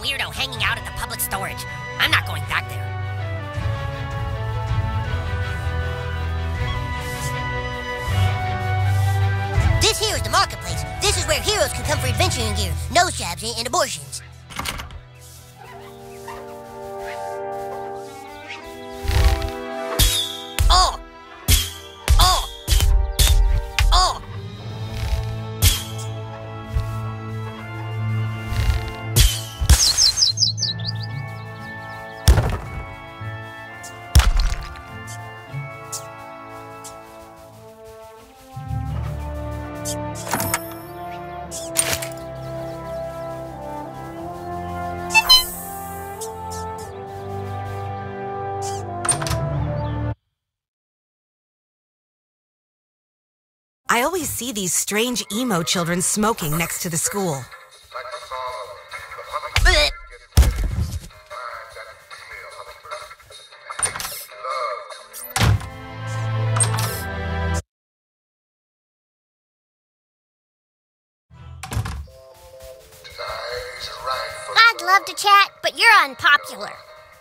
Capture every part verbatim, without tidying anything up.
weirdo hanging out at the public storage. I'm not going back there. This here is the marketplace. This is where heroes can come for adventuring gear, nose jabs, and abortions. Oh! Oh! Oh! I always see these strange emo children smoking next to the school. I'd love to chat, but you're unpopular.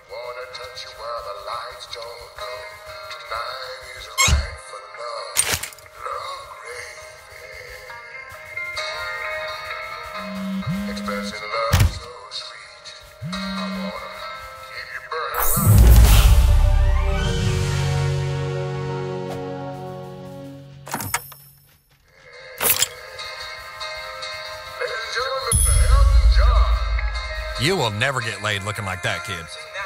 Expressing love so sweet. I wanna keep you burning. Ladies and gentlemen, Mister Elton John. You will never get laid looking like that, kid.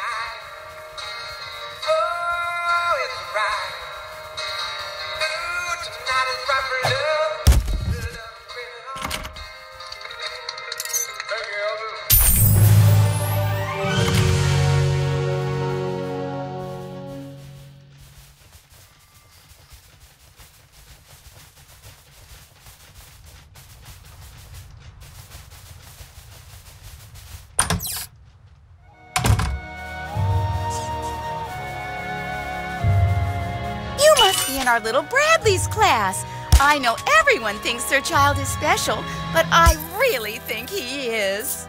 In our little Bradley's class. I know everyone thinks their child is special, but I really think he is.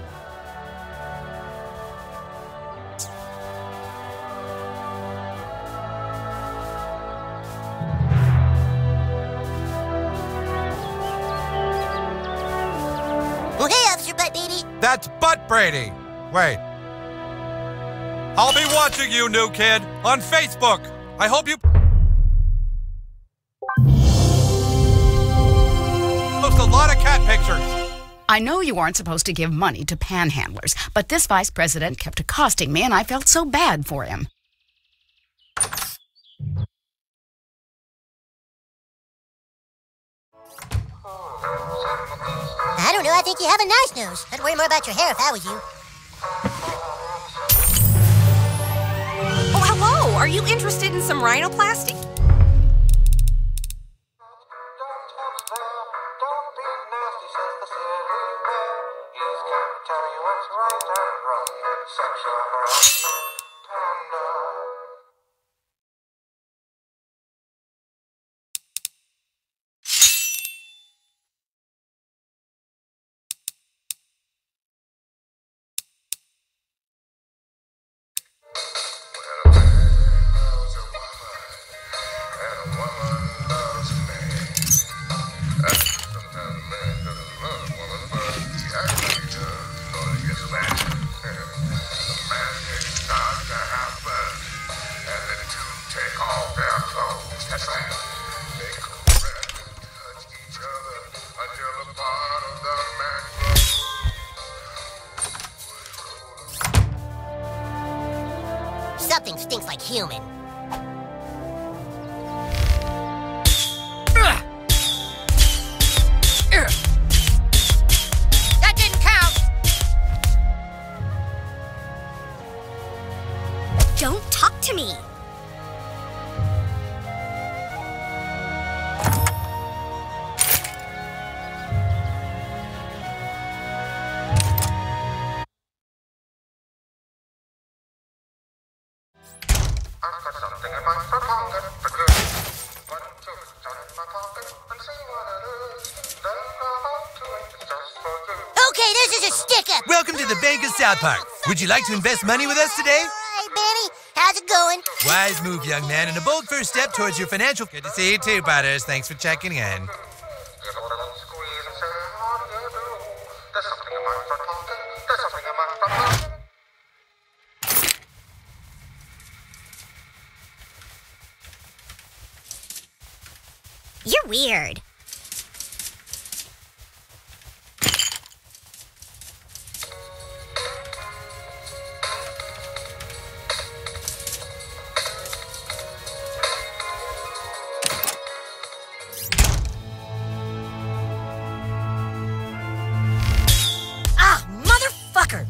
Well, hey, Officer Butt Brady. That's Butt Brady. Wait. I'll be watching you, new kid, on Facebook. I hope you post a lot of cat pictures. I know you aren't supposed to give money to panhandlers, but this vice president kept accosting me and I felt so bad for him. I don't know, I think you have a nice nose. I'd worry more about your hair if I was you. Oh, hello! Are you interested in some rhinoplasty? Something stinks like human. That didn't count! Don't talk to me. Hey, this is a stick-up. Welcome to the Bank of South Park. Would you like to invest money with us today? Hey, Benny, how's it going? Wise move, young man, and a bold first step towards your financial... Good to see you too, Butters. Thanks for checking in. You're weird. Ah, motherfucker!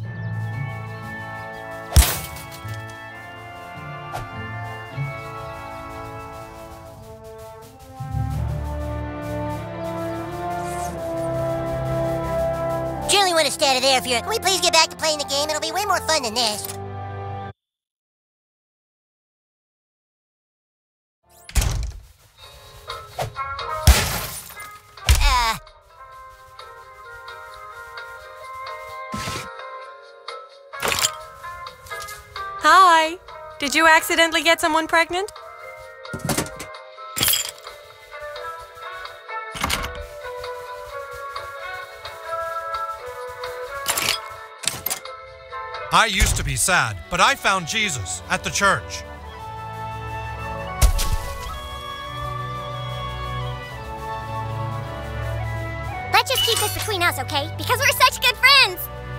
Julie want to stay out of there if you're... Can we please get back to playing the game? It'll be way more fun than this. Uh... Hi. Did you accidentally get someone pregnant? I used to be sad, but I found Jesus at the church. Let's just keep this between us, okay? Because we're such good friends!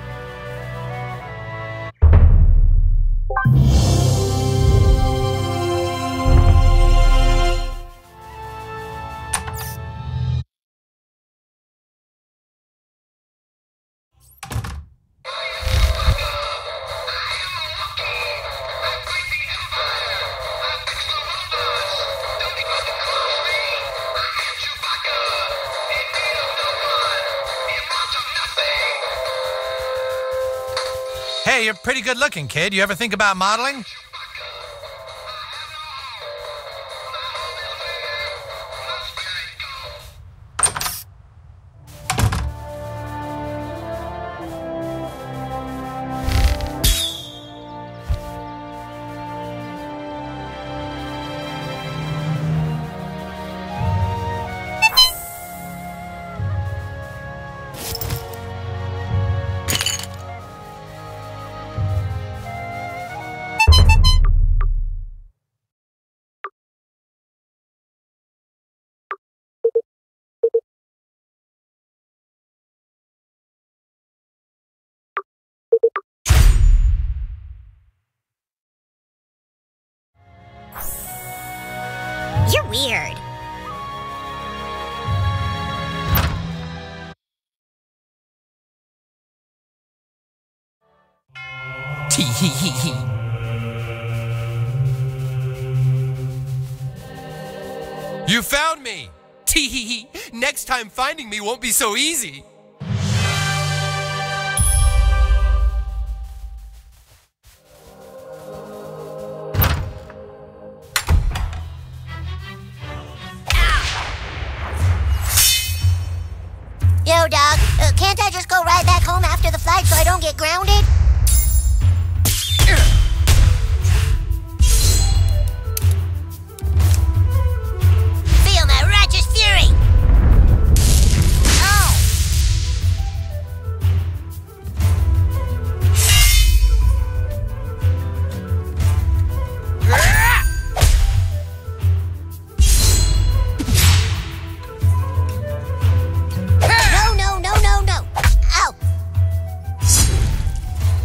Hey, you're pretty good looking, kid. You ever think about modeling? You're weird. Tee-hee-hee-hee. You found me! Tee-hee-hee. Next time finding me won't be so easy. Yo, dog, uh, can't I just go right back home after the flight so I don't get grounded? Feel my righteous fury! Oh! No, no, no, no, no! Ow!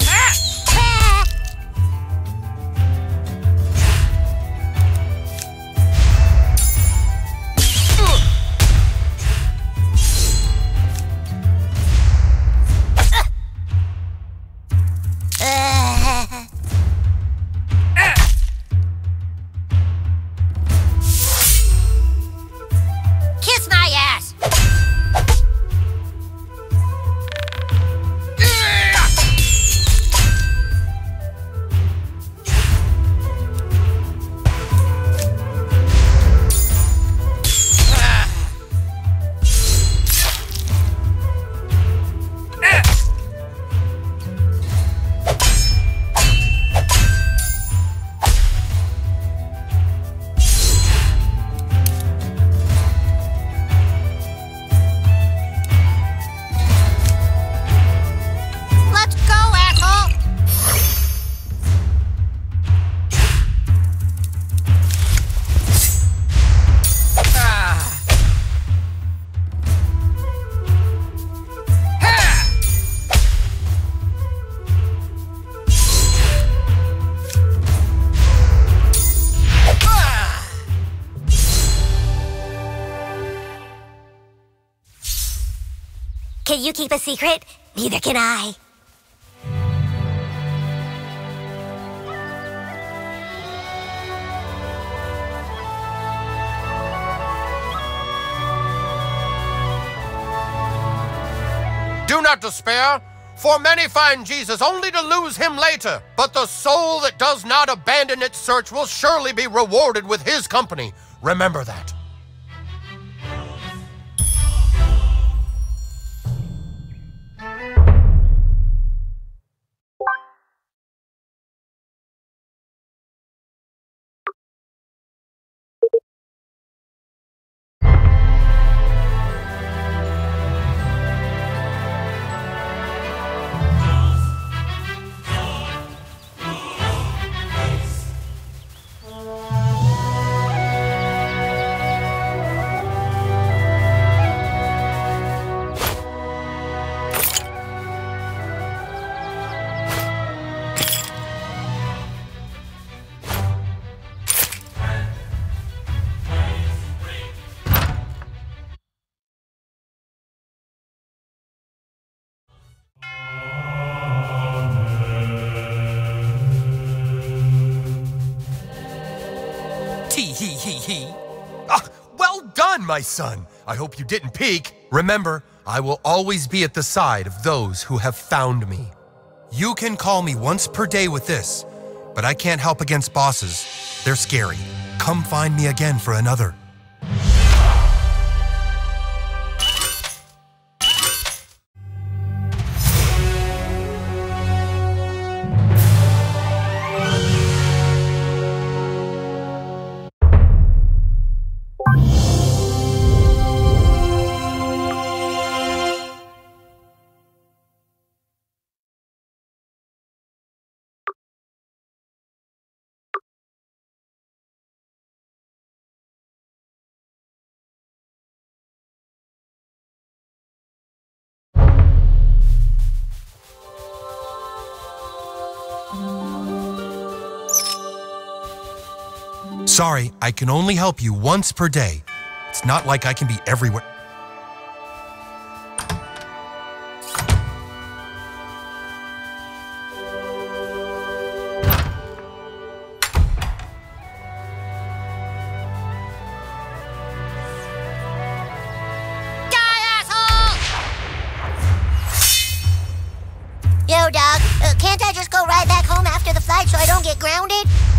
Can you keep a secret? Neither can I. Do not despair, for many find Jesus only to lose him later. But the soul that does not abandon its search will surely be rewarded with his company. Remember that. Hee hee hee. Ah, well done, my son. I hope you didn't peek. Remember, I will always be at the side of those who have found me. You can call me once per day with this, but I can't help against bosses. They're scary. Come find me again for another. Sorry, I can only help you once per day. It's not like I can be everywhere. Yo, Doc, uh, can't I just go right back home after the flight so I don't get grounded?